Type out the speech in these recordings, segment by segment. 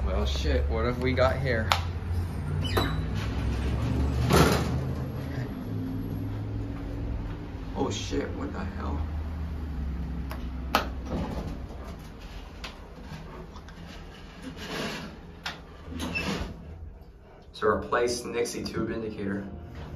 Well, shit, what have we got here? Oh shit, what the hell? It's a replaced Nixie-Tube indicator.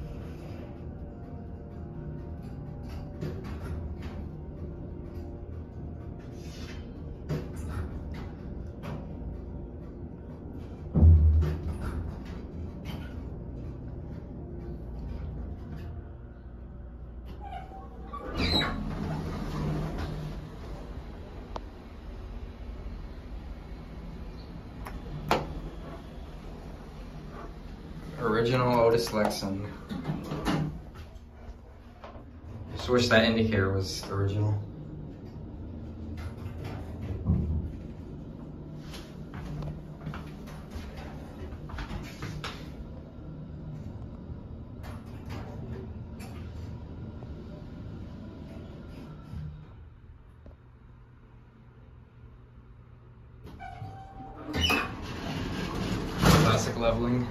Original Otis Lexan. Just wish that indicator was original. Classic leveling.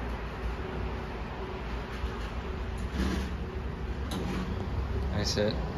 That's it.